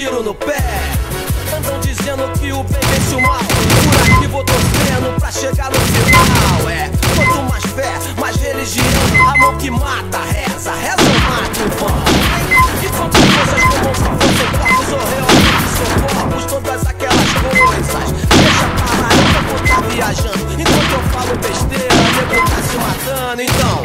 tiro no pé. Andam dizendo que o bem vence o mal. Por aqui vou torcendo pra chegar no final. Quanto mais fé, mais religião. Amor que mata, reza, reza ou mata em vão. E quantas coisas como se fossem corpos ou realmente são corpos, todas aquelas coisas. Deixa parar, eu vou estar viajando. Enquanto eu falo besteira, o nego tá se matando. Então